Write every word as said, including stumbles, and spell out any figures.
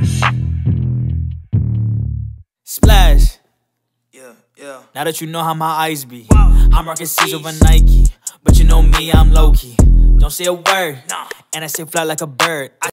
Splash. Yeah, yeah. Now that you know how my eyes be, I'm rocking C's over Nike, but you know me, I'm low-key. Don't say a word, Nah. and I say fly like a bird.